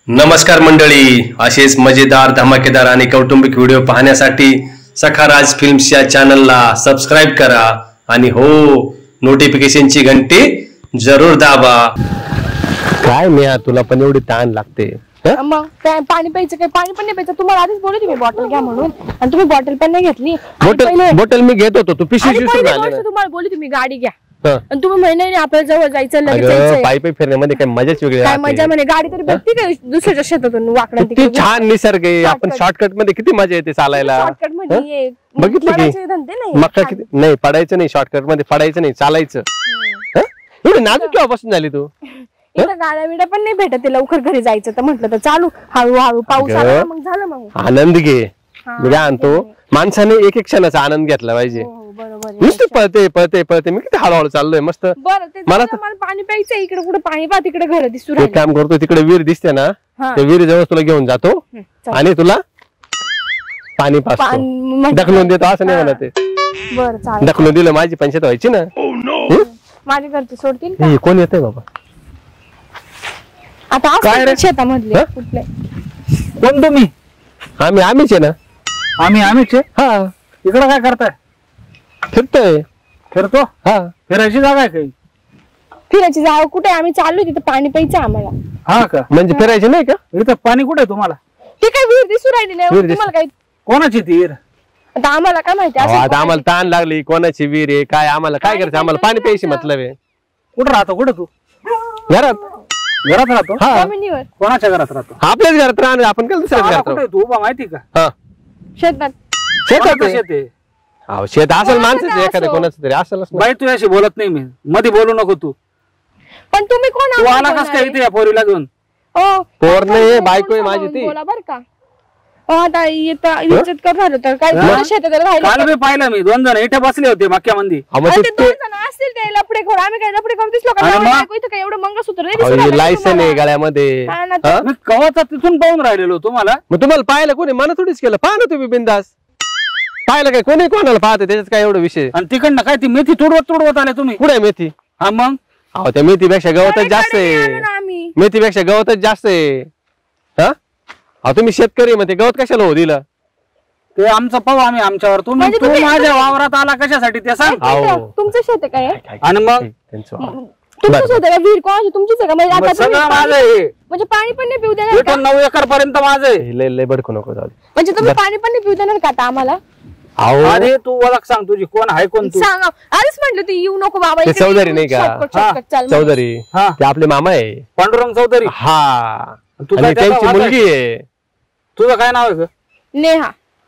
नमस्कार मंडळी, असेच मजेदार धमाकेदार आणि कौटुंबिक व्हिडिओ पाहण्यासाठी सखाराज फिल्म्स या चॅनलला सबस्क्राइब करा आणि हो नोटिफिकेशनची घंटी जरूर दाबा। काय नेहा तुला पण एवढी ताण लागते? मग काय पाणी प्यायचं काय? पाणी पण नाही प्यायचं। तुम्हाला आधीच बोलले तुम्ही बॉटल घ्या म्हणून आणि तुम्ही बॉटल पण नाही घेतली। बॉटल मी घेत होतो, तू पिशवी तुम्हाला बोलली तुम्ही गाडी घ्या आणि तुम्ही महिने आपल्या जवळ जायचं लगेच जायचं। पायी पायी फिरण्यामध्ये काय मजाच वेगळी काय मजा म्हणे, गाडी तरी भेटती काय दुसऱ्याच्या शेतातून वाकडा किती छान निसर्ग आहे, आपण शॉर्टकट मध्ये किती मजा येते चालायला। शॉर्टकट मध्ये बघितलं की मक्का किती नाही पडायचं नाही, शॉर्टकट मध्ये पडायचं नाही, चालायचं। एवढी नाजूक केव्हापासून झाली तू? इथं गाड्या बिड्या पण नाही भेटत, लवकर घरी जायचं तर म्हटलं तर चालू हळूहळू पाऊस आला मग झालं। मग आनंद घे, मी काय आणतो माणसाने एक एक क्षणाचा आनंद घेतला पाहिजे। नुसतं पळते पळते पळते मी किती हळूहळू चाललोय मस्त। मला पाणी प्यायचं, इकडे कुठे पाणी पा तिकडे घर दिसू एक काम करतो, तिकडे विहीर दिसते ना त्या विहिरी जवळ तुला घेऊन जातो आणि तुला पाणी पाजतो, ढकलून देतो असं नाही म्हणत। बरं चालेल, ढकलून दिलं माझी पंचायत व्हायची ना। माझे घरचे सोडतील? कोण येतंय बाबा आता शेतामधले कुठले? कोण तुम्ही? आम्हीच आहे ना। आम्हीच आहे। हा, इकडं काय करताय? फिरतोय। फिरतो? हा, फिरायची जागा आहे काही? फिरायची जागा कुठे? आम्ही चाललो तिथं पाणी प्यायचं आम्हाला। हा का? म्हणजे फिरायचे नाही का? इथं पाणी कुठे आहे तुम्हाला? ते काय विहीर दिसू राहिली नाही तुम्हाला? काही कोणाची ती विहीर? आता आम्हाला काय माहिती, आता आम्हाला ताण लागली कोणाची विहीर आहे काय, आम्हाला काय करायचं? आम्हाला पाणी प्यायची मतलब आहे। कुठं राहतो? कुठं तू? घरात। घरात राहतो? जमिनीवर। कोणाच्या घरात राहतो? आपल्याच घरात राहणार, आपण काय दुसऱ्याच घरात कुठे तू उभा माहिती का? हा, शेतात। शेतात शेत आहे? शेत असेल माणसाचं एखाद्या कोणाचं तरी असेल। बाई तू याशी बोलत नाही, मी मध्ये बोलू नको तू। पण तुम्ही कोण? तू आला कस काय इथे या पोरीला घेऊन? पोर नाही बायको आहे माझी ती। बोला बर का, आता इज्जत कर झालं तर काय शेतात राहिलं? काल मी पाहिलं, मी 2 जण इथे बसले होते मक्यामध्ये। असतील ते लफडेखोर, आम्ही काय लफडेखोर दिसलो का? इथं काय एवढं मंगळसूत्र नाही, लायसन आहे गळ्यामध्ये। मी कवाचा तिथून पाहून राहिलेलो तुम्हाला। मग तुम्हाला पाहिलं कोणी? मला थोडीच केलं, पहा ना तुम्ही बिंदास। पाहिलं काय कोणी कोणाला पाहते, त्याच्यात काय एवढं विषय? आणि तिकडनं काय ती मेथी तुडवत आले तुम्ही? कुठे मेथी? हा मग अहो त्या मेथीपेक्षा गवतच जास्त आहे, मेथीपेक्षा गवतच जास्त आहे। हा, तुम्ही शेतकरी मग ते गवत कशाला हो दिलं? ते आमचं पाहू आम्ही आमच्यावर। तू माझ्या वावरात आला कशासाठी ते सांग। तुमचं शेत काय? आणि मग तुमचं शेत आहे? विहीर कोणाची? तुमचीच आहे का? सगळं माझं आहे, म्हणजे पाणी पण नाही पिऊ देणार? 9 एकर पर्यंत माझं आहे। लय बडकू नको जाऊ। म्हणजे तुम्ही पाणी पण नाही पिऊ देणार का आता आम्हाला? अरे तू ओळख सांग तुझी, कोण आहे कोण तू? सांग। अरेच म्हटलं ती येऊ नको बाबा। चौधरी नाही का? चौधरी ते आपले मामा आहे, पांडुरंग चौधरी। हा, तुझी त्यांची मुलगी आहे। तुझं काय नाव आहे? नेहा।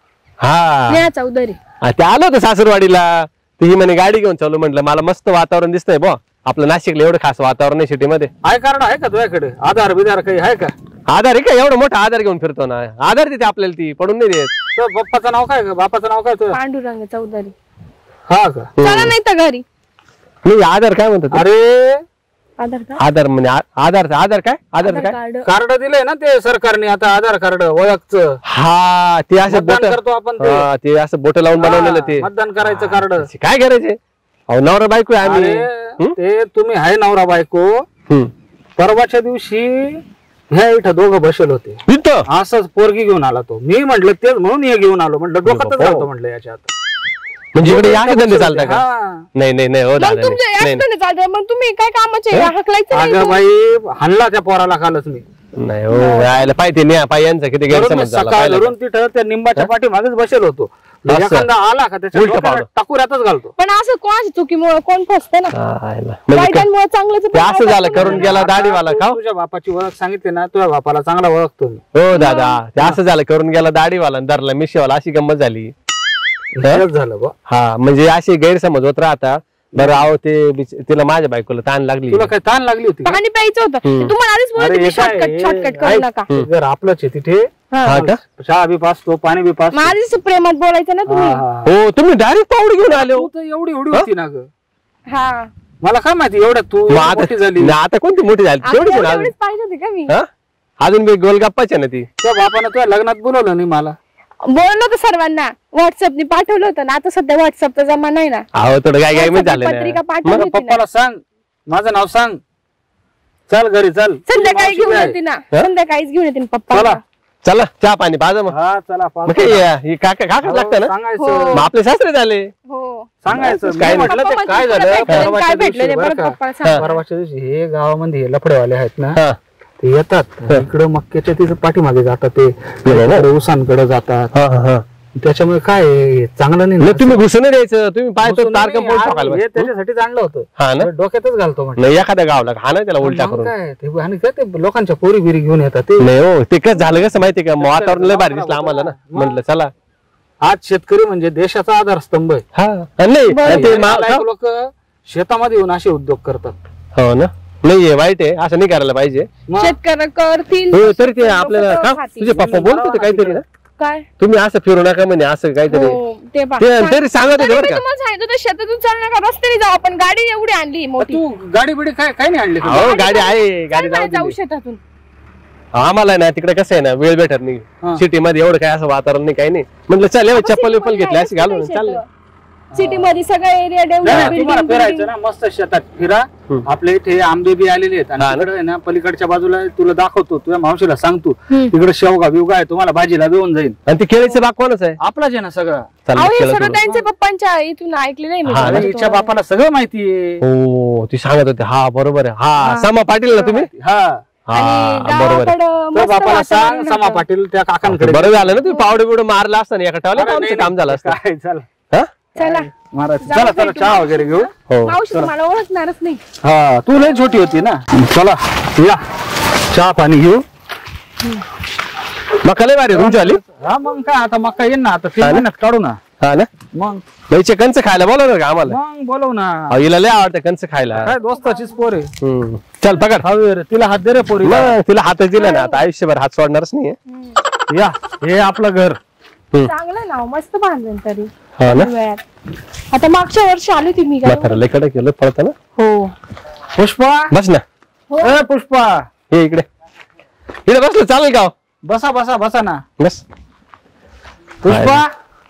हा, नेहा चौधरी। ते आलो होतं सासरवाडीला, ती म्हणे गाडी घेऊन चालू। म्हटलं मला मस्त वातावरण दिसतंय बा, आपलं नाशिकला एवढं खास वातावरण आहे सिटी मध्ये। आय कार्ड आहे का तुझ्याकडे? आधार बिधार काही आहे का? आधार आहे का? एवढं मोठा आधार घेऊन फिरतो ना, आधार देते आपल्याला, ती पडून नाही देत। पप्पाचं नाव काय? बापाचं नाव काय तुझं? पांडुरंग चौधरी। हा का? चला नाही तर घरी। मी आधार काय म्हणतो? अरे आधार म्हणजे आधार काय? आधार काय? कार्ड दिलंय ना ते सरकारने आता, आधार कार्ड ओळखचं। हा, ते असं बोट करतो आपण, ते असं बोट लावून बनवलेलं ते मतदान करायचं कार्ड। काय करायचे? अहो नवरा बायको आहे आम्ही। ते तुम्ही आहे नवरा बायको। परवाच्या दिवशी ह्या इथं दोघं बसेल होते, असंच पोरगी घेऊन आला तो। मी म्हटलं तेच म्हणून हे घेऊन आलो, म्हटलं डोक्यातच घालतो म्हटलं याच्यात। म्हणजे इकडे या धंदे चालता का? नाही हो दादा, मग तुम्ही काय कामाचे हकलायचं? अगं बाई हाणला त्या पोराला कालच मी। नाही हो, यायला पाहिजे नाही पाय यांचा किती गैरसमज झाला। सकाळ धरून तिथं त्या निंबाच्या पाठीमागेच बसेल होतो, एखादा आला का त्याच्या टाकुऱ्यातच घालतो। पण असं कोणाची चुकीमुळे कोण फसते ना, म्हणजे चांगलं असं झालं करून गेला दाढीवाला का? तुझ्या बापाची ओळख सांगितली ना, तुझ्या बापाला चांगला ओळखतो मी। हो दादा, ते असं झालं करून गेला दाढीवाला धरला मिशीवाला, अशी गंमत झाली। झालं बा। हा, म्हणजे अशी गैरसमज होत राहता। बरं आहो ते तिला माझ्या बायकोला ताण लागली। तुला काय ताण लागली होती? पाणी प्यायचं होतं तुम्हाला आधीच बोलले, शॉर्टकट करू नका। घर आपलंच आहे तिथे, चहा बी पाचतो, पाणी बी पाचतो। माझीच प्रेमात बोलायचं ना तुम्ही। हो, तुम्ही डायरेक्ट पावडी घेऊन आले हो। एवढी होती ना ग? हा, मला काय माहिती एवढ्यात तू मोठी झाली। आता कोणती मोठी झाली? तेवढीच पाहिजे होती का मी? अजून बी गोलगप्पाच आहे ना ती। त्या बापानं तुझ्या लग्नात बोलवलं नाही मला? बोललो होतं सर्वांना, व्हॉट्सअपनी पाठवलं होतं ना। आता सध्या व्हॉट्सअपचा जमाना नाही ना। अहो थोडं काय काय झालं, पत्रिका पाठवली पप्पाला सांग, माझं नाव सांग। चल घरी चल. संध्याकाळी घेऊन येते ना, संध्याकाळीच घेऊन येते पप्पा. चला चला चहा पाणी पाजा मग. हा चला मग काय काका लागतं ना. सांगायचं मग आपले सासरे झाले. हो सांगायचं काय म्हटलं ते पप्पा काय म्हणतील, झालं काय परवाच्या भेटलं ते दिवशी परत बरं का? पप्पाला सांग. परवाच्या दिवशी हे गावामध्ये हे लफडेवाले आहेत ना, हा ते येतात इकडं मक्क्याच्या तिथं पाठीमागे जातात, ते ऊसांकडे जातात. हा हा. त्याच्यामुळे काय आहे, चांगलं नाही ना. नाही तुम्ही घुसून द्यायचं, तुम्ही पाहतो घुसून तारकं नाही, पोट हे टाकायला. त्याच्यासाठीच आणलं होतं. हा ना. डोक्यातच घालतो म्हटलं. नाही एखाद्या गावला हा ना त्याला उलटा मग करून. काय ते आणि काय ते लोकांच्या पोरी बिरी घेऊन येतात ते. नाही हो ते कसं झालं कसं माहितीये का, वातावरण लय भारी दिसलं आम्हाला ना, म्हटलं चला. आज शेतकरी म्हणजे देशाचा आधारस्तंभ आहे. हा नाही ते लोक शेतामध्ये येऊन असे उद्योग करतात. हो ना. नाही हे वाईट आहे, असं नाही करायला पाहिजे. शेतकरी करतील हो, तरी ते आपल्याला का तुझे पप्पा बोलत होते काहीतरी ना, काय तुम्ही असं फिरू नका म्हणे असं काहीतरी. हो, ते पहा. ते तरी सांगत होते तरी बरं मी का. तुम्हाला सांगितलं होतं, शेतातून चालू नका, रस्त्याने जाऊ आपण. गाडी एवढी आणली मोठी, तू गाडी बिडी काय काय नाही आणली तू? हो गाडी आहे, गाडी काय जाऊ जाऊ शेतातून. आम्हाला ना तिकडे कसं आहे ना, वेळ भेटत नाही. सिटी मध्ये एवढं काय असं वातावरण नाही, काही नाही. म्हटलं चल चप्पल विप्पल घेतली अशी घालून चाललं. सिटी मध्ये सगळा एरिया नाही, तुम्हाला फिरायचं ना मस्त शेतात फिरा. आपल्या इथे आंबे बी आलेले आहेत आणि तिकडे ना पलीकडच्या बाजूला तुला दाखवतो, तुझ्या मावशीला सांगतो तिकडे शेवगा बिवगा आहे, तुम्हाला भाजीला देऊन जाईल. आणि ते केळीचं बाग कोणच आहे आपलाच आहे ना सगळं. सगळं त्यांच्या पप्पांच्या इथून ऐकलेलं आहे मी. आणि हिच्या बापाला सगळं माहितीये. हो ती सांगत होते. हा बरोबर आहे. हा समा पाटील ना तुम्ही. हा हा बरोबर आहे. त्या बापाला सांग समा पाटील त्या काकांकडे. बरं झालं ना तुम्ही पावडे बिवडे मारला असता ना एका टावले काम झालं असतं. काय चला चला महाराज चला चला चहा वगैरे घेऊ. हो मावशी मला ओळखणारच नाही. हा तू लय छोटी होती ना. चला या चहा पाणी घेऊ. मका लय भारी तुमची आली. हा मग काय आता मका येईन ना, आता 3 महिन्यात काढू ना. हा ना. मग बाईचे कंच खायला बोलवणार का आम्हाला. मग बोलव ना. हिला लय आवडतं कंच खायला. काय दोस्ताचीच पोर आहे. चल पकड. हवे रे तिला हात दे रे पोरी. मग तिला हातच दिला ना, आता आयुष्यभर हात सोडणारच नाहीये. या हे आपलं घर. चांगलं नाव मस्त बांधलं तरी. हा ना. वेळात आता मागच्या वर्षी आली होती मी. म्हातारा लय कडक केलं पळत ना. हो पुष्पा बस ना. ए पुष्पा हे इकडे इकडे बसलं चालेल का. बसा बसा बसा ना. बस पुष्पा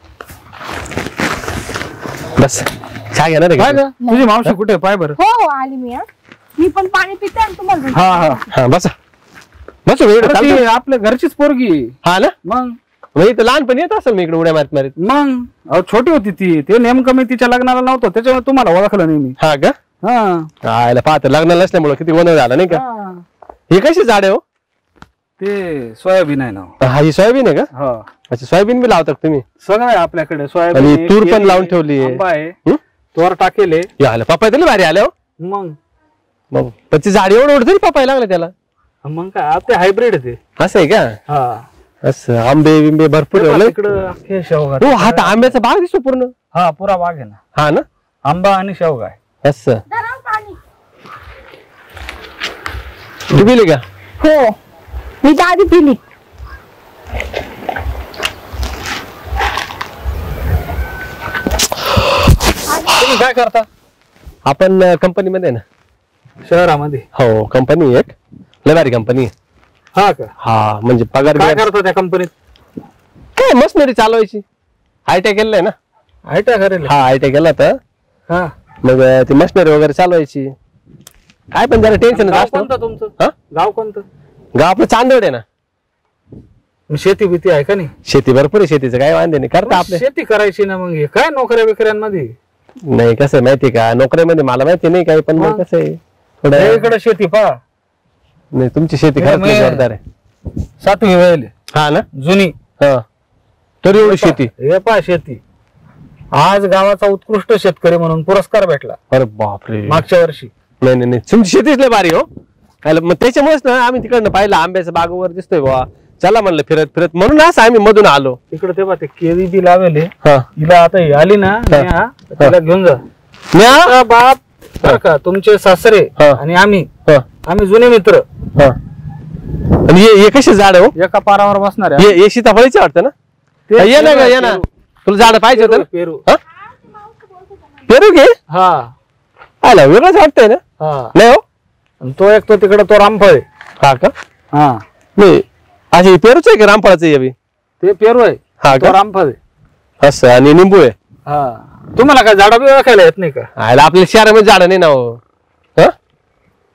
बस चहा घेणार आहे काय का. ग तुझी मावशी कुठे पाय बरं. हो हो आली मी. मी पण पाणी पिते आणि तुम्हाला हा हा हा बस बस इकडे ती आपल्या घरचीच पोरगी. हा ना. मग इथं लहानपणी येत असेल मी इकडे उड्या मारत मारीत. मग अहो छोटी होती ती. ते नेमकं मी तिच्या लग्नाला नव्हतं त्याच्यामुळे तुम्हाला ओळखलं नाही मी. हा का. हा पाहत लग्न नसल्यामुळे किती गोंधळ झाला नाही का. हे कशी झाड आहे हो. ते सोयाबीन आहे ना. हा ही सोयाबीन आहे का. हा अच्छा सोयाबीन बी लावतात तुम्ही. सगळं आहे आपल्याकडे. सोयाबीन आणि आहे, तूर पण केळी लावून आहे, ठेवली आहे. आंबा आहे, तोर टाकेले. आलं पप्पा तरी भारी आल्या हो. मग पण ती झाड एवढं ओढ तरी पप्पाय लागलं त्याला. मग काय ते हायब्रिड आहे ते. असं आहे का. हा असं आंबे बिंबे भरपूर आहे. इकडं अख्खे शेवगा. हो हा तर आंब्याचा बाग दिसतो पूर्ण. हा पुरा बाग आहे ना. हा ना. आंबा आणि शेवगा आहे. असं तू पिली का. हो मी तर आधी पिली. तुम्ही काय करता. आपण कंपनीमध्ये ना. शहरामध्ये. हो कंपनी एक लय भारी कंपनी. हा का. हा म्हणजे पगार काय करता त्या कंपनीत. काय मशिनरी चालवायची. आयटीआय केलंय ना. आयटा करेल. हा आयटीआय केला तर हा मग ती मशिनरी वगैरे चालवायची. काय पण जरा टेन्शन गाव असतं. कोणतं तुमचं. हा? गाव कोणतं. गाव आपलं चांदवड आहे ना. शेती भीती आहे का नाही. शेती भरपूर आहे. शेतीचं काय वांधे नाही करता आपले. शेती करायची ना. मग हे काय नोकऱ्या बिकऱ्यांमध्ये. नाही कसं आहे माहिती का नोकरीमध्ये मला माहिती नाही काही पण मग कसं आहे थोडं. इकडे शेती पहा. नाही तुमची शेती खरंच जोरदार आहे. 7वी वेळेल. हा ना. जुनी. हा तरी एवढी शेती. हे पहा शेती. आज गावाचा उत्कृष्ट शेतकरी म्हणून पुरस्कार भेटला अरे बापरे. मागच्या वर्षी. नाही नाही नाही तुमची शेतीच लय भारी हो. मग त्याच्यामुळेच ना आम्ही तिकडनं पाहिलं आंब्याचा बाग वर दिसतोय बाबा. चला म्हणलं फिरत फिरत म्हणून असं आम्ही मधून आलो. तिकडे ते पहा ते केळी बी लावले. हा हिला आता ही आली ना तिला घेऊन जा. म्या? बाप बरं का तुमचे सासरे हा. आणि आम्ही हा, आम्ही जुने मित्र. हा. आणि हे कसे झाड आहे हो. एका पारावर बसणार आहे. हे सीताफळीचे वाटतं ना. ते ये ना पेरू, ये ना पेरू. तुला झाड पाहिजे होतं ना. पेरू. हा? पेरू घे. हा आला वेगळंच वाटतंय ना. हा नाही हो. आणि तो एक तो तिकडे तो रामफळ आहे. हा का. हा नाही असे पेरूच आहे का रामफळाचं आहे. ते पेरू आहे. हा तो का. रामफळ आहे. असं आणि निंबू आहे. हा तुम्हाला काय झाडं बी ओळखायला येत नाही का. आपल्या शहरामध्ये झाड नाही ना हो. हा?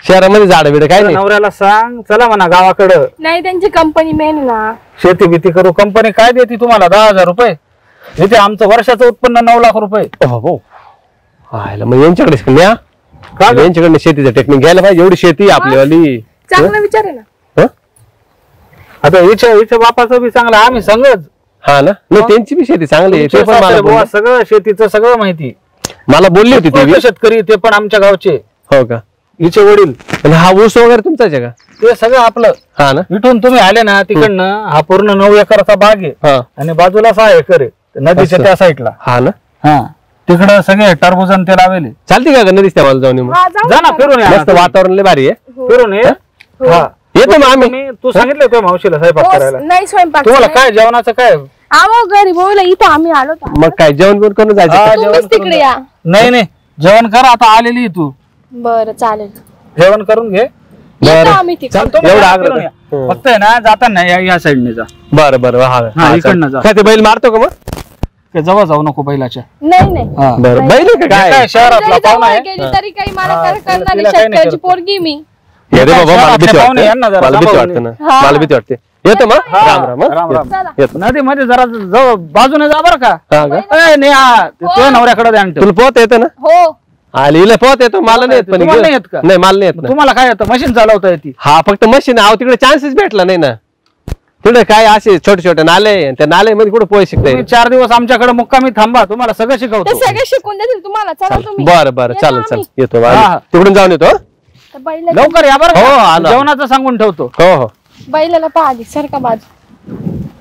शहरामध्ये झाड बिड काय नाही. नवऱ्याला सांग चला म्हणा गावाकडं, नाही त्यांची कंपनी मेन ना. शेती बिती करू. कंपनी काय देते तुम्हाला 10,000 रुपये, इथे आमचं वर्षाचं उत्पन्न 9 लाख रुपये. हो मग यांच्याकडे न्या का, यांच्याकडे शेतीचं टेक्निक घ्यायला पाहिजे. एवढी शेती आपलीवाली. चांगला विचार आहे ना. आता हिच्या बापाचं बी चांगलं, आम्ही संगच. हा ना, नाही त्यांची बी शेती चांगली आहे. ते पण मला बुवा सगळं शेतीचं सगळं माहिती. मला बोलली होती ते बी. शेतकरी ते पण आमच्या गावचे. हो का, हिचे वडील. आणि हा ऊस वगैरे तुमचाच आहे का? ते सगळं आपलं. हा ना, इथून तुम्ही आले ना तिकडनं, हा पूर्ण 9 एकरचा बाग आहे हा आणि बाजूला 6 एकर आहे नदीच्या त्या साईडला. हा ना, हा तिकडं सगळे टरबूज आणि ते लावले. चालते का नदीच त्या मला जाऊन येऊ मग? हा, जाऊ जा ना फिरून या. मस्त वातावरण लय भारी आहे. फिरून ये. हा येतो मग आम्ही. तू सांगितलं तुझ्या मावशीला स्वयंपाक करायला. नाही स्वयंपाक तुम्हाला काय जेवणाचं काय? आहो गरीब बोला इथं आम्ही आलो होतो. मग काय जेवण बिवण करून जायचं हा, का? तुम्हीच तिकडे या. नाही जेवण कर, आता आलेली आहे तू. बरं चालेल. जेवण करून घे. येतो आम्ही तिकडे. चालतो एवढा आग्रह फिरून या. कर. फक्त आहे ना जाताना या साईडने जा. बरं बरं हा हा, इकडनं जा. काय ते बैल मारतो का मग? ते जवळ जाऊ नको बैलाच्या. नाही हा. बरं बैल आहे का काय काय? शहरातला जरी पाहुणा जवळ आहे. गेली तरी काही मला हा, करणार तिला काही नाही शेतकऱ्याची करत. पोरगी मी. ये रे बाबा, मला भीती पाहुणे यांना वाटते. जरा मला भीती सांभाळून वाटते ना, हा. मला भीती वाटते. येतो मग. हा, राम राम हं? राम राम. चला. येतो. नदीमध्ये जरा जवळ बाजूने जा बरं का. हा का? ए, नेहा, ते तुझ्या नवऱ्याकडे ध्यान ठेव. तुला पोहता येतं ना? हो आली हिला पोहता येतो, मला नाही येत. पण तुम्हाला नाही येत का? नाही मला नाही येत ना. तुम्हाला काय येतं? मशीन चालवता येते. हा फक्त मशीन आव तिकडे चान्सेस भेटला नाही ना. तिकडे काय असे छोटे छोटे नाले आहे, त्या नाल्यामध्ये कुठे पोहे शिकता तुम्ही येईल? 4 दिवस आमच्याकडे मुक्कामी थांबा, तुम्हाला सगळं ते शिकवतो. सगळे शिकून देतील तुम्हाला. चला तुम्ही. बरं बरं येतो चालेल आम्ही. चालेल येतो हा. तिकडून जाऊन येतो. तर बैला- लवकर या बरं हो, का. आलो. जेवणाचं सांगून ठेवतो. हो हो बैलाला पाहिली सारखा बाजू.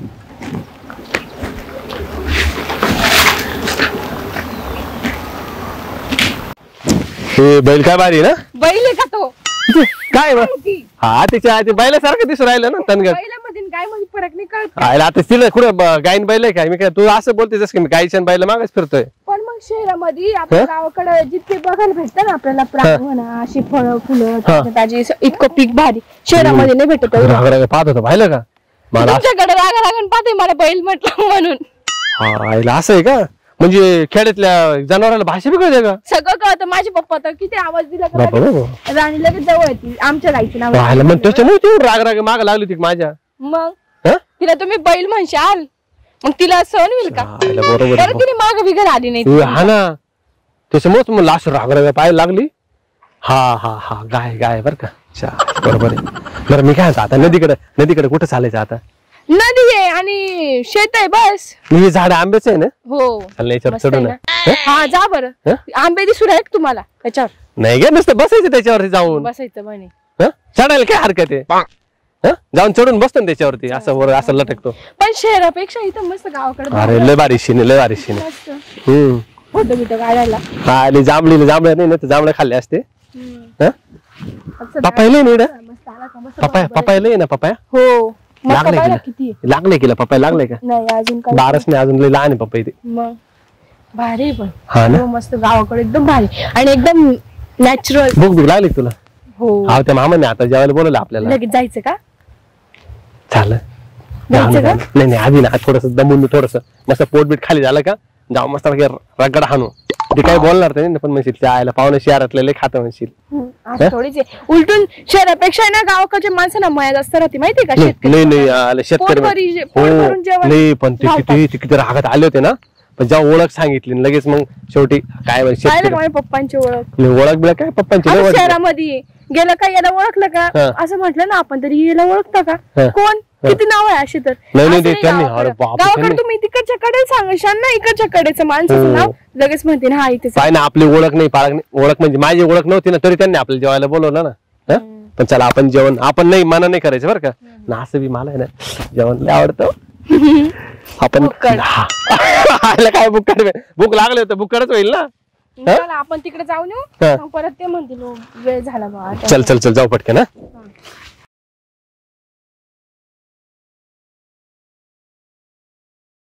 हे बैल काय भारी आहे ना. बैल आहे का तो? काय बा? हा तिच्या आधी बैलासारखं दिसून राहिलं ना तनगड. बैलामध्ये गाय मध्ये फरक नाही कळत. आयला आता तिला कुठे गायन बैल आहे काय? मी काय तू असं बोलते जसं की मी गायच्या बैल मागच फिरतोय. पण मग शहरामध्ये आपल्या गावाकडे जितके बघायला भेटतं ना आपल्याला प्राणी म्हणा, अशी फळं फुलं ताजी इतकं पीक भारी शहरामध्ये नाही भेटत. राग राग पाहत होतो पाहिलं का मला? तुमच्याकडे रागा रागण पाहते मला बैल म्हटलं म्हणून. हा आईला असं आहे का? म्हणजे खेड्यातल्या जनावराला भाषा बी कळते का? सगळं कळतं. माझे पप्पा तर किती आवाज दिला का बापा माहिती? राणी लगेच जवळ येते आमच्या गायचं नाव. पाहायला मग त्याच्यामुळे ती राग राग माग लागली होती माझ्या. मग हं? तिला तुम्ही बैल म्हणशाल मग तिला सहन होईल का? आईला बरोबर बरं तिने माग बिघर आली नाही. हा ना, त्याच्यामुळे तुम्हाला लास्ट राग राग पाहायला लागली. हा हा हा गाय गाय बर का. बरोबर आहे. बरं मी काय म्हणतो आता नदीकडे कुठं चालायचं आता? नदी आहे आणि शेत आहे बस. हे झाड आंब्याचं आहे ना? हो चाललं याच्यावर मस्त आहे चढून ना. हा जा बरं. आंबे दिसू राहिले का तुम्हाला त्याच्यावर? नाही गे नुसतं बसायचं त्याच्यावरती जाऊन. बसायचं म्हणे. हं? चढायला काय हरकत आहे? हं? जाऊन चढून बसतो ना त्याच्यावरती असं वर असं लटकतो. पण शहरापेक्षा इथं मस्त गावाकडे अरे लय बारीशीने लय बारीशीने. हम्म फोटो बिटो काढायला. हा आणि जांभळी नाही ना, तर जांभळ्या खाल्ले असते. हं? पपाया लय ना इकडं? मस्त आला का मस्त. पपाया लय ना पपाया? हो मस्त लागले बघा की किती आहे. लागले की पपाया लागले का? नाही अजून काय. बारच नाही अजून लय लहान आहे पपई ते. मग भारी आहे पण. हा ना. हो, मस्त गावाकडे एकदम भारी आणि एकदम नॅचरल. भूक लागली का तुला? हो हा त्या मामाने आता जेवायला बोलवलं आपल्याला. लगेच जायचं का? झालं जायचं का? नाही नाही आधी ना थोडस दमून थोडस मस्त पोटबीट खाली झालं का जाऊ मस्त रगड हाणू. ते काही बोलणार नाही पण म्हणशील त्या आयला पाहुणे शहरातले खातं म्हणशील. आज थोडीच आहे. उलटून शहरापेक्षा ना गावाकडच्या माणसांना मया जास्त राहते माहितीये का? नाही नाही आले शेतकरी पोट भरून जेवण नाही पण ते किती रागात आले होते ना. पण जेव्हा ओळख सांगितली न लगेच मग शेवटी काय पाहिलं शेतकरी का माझ्या पप्पांची ओळख? ओळख बिळख काय पप्पांची आता लय ओळख. शहरामध्ये गेलं का याला ओळखलं का असं म्हटलं ना आपण तरी याला ओळखता का? कोण किती नाव आहे अशी तर? नाही, असं नाही, त्यांनी- गावाकडं. अरे बापरे, गावाकडे त्यांनी- तुम्ही तिकडच्या कडे सांगशाल ना इकडच्या कडेचं माणसाचं नाव लगेच म्हणते ना हा इथेच. काय ना आपली ओळख नाही पाळख नाही. ओळख म्हणजे माझी ओळख नव्हती ना तरी त्यांनी आपल्याला जेवायला बोलवलं ना. पण चला आपण जेवण आपण नाही मना नाही करायचं बरं का ना. असं बी मला आहे ना जेवण लय आवडतं. आपण हा. आयला काय भूक लागले होतं भूकडच होईल ना. चला आपण तिकडे जाऊन येऊ. मग परत ते म्हणतील वेळ झाला बा. चल चल चल जाऊ पटकन.